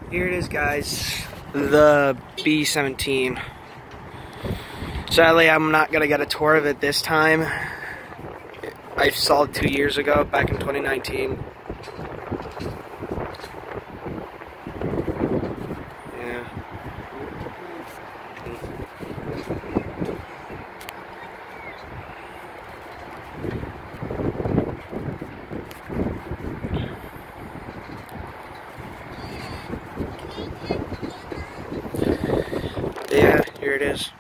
Here it is, guys. The B-17. Sadly, I'm not going to get a tour of it this time. I saw it 2 years ago, back in 2019. Yeah. Yeah, here it is.